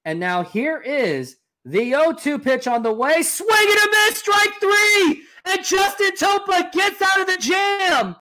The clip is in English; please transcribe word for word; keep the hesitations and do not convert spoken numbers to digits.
And now here is the oh two pitch on the way. Swing and a miss, strike three! And Justin Topa gets out of the jam!